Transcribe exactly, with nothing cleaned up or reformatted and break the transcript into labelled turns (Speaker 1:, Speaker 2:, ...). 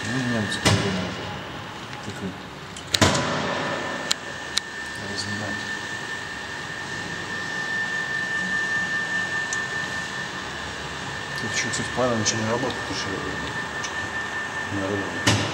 Speaker 1: Ну, немцы время такой разнимать. Тут еще, кстати, пара ничего не работает, потому что не работает.